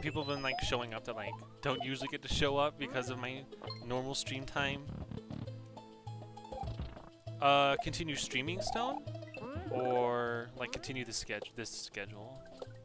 people have been like showing up that like don't usually get to show up because of my normal stream time. Continue streaming Stone? Or like continue this schedule?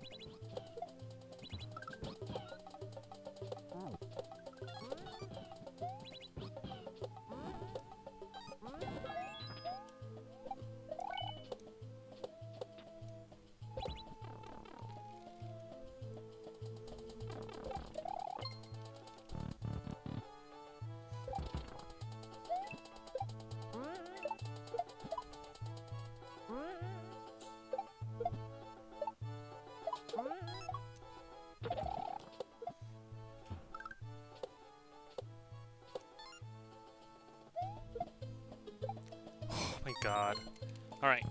Oh my god. Alright.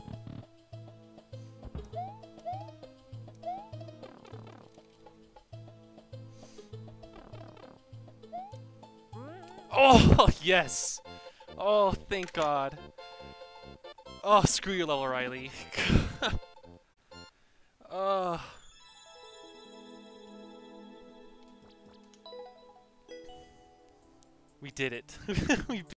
Oh, yes! Oh, thank god. Oh, screw your level, Riley. We did it. We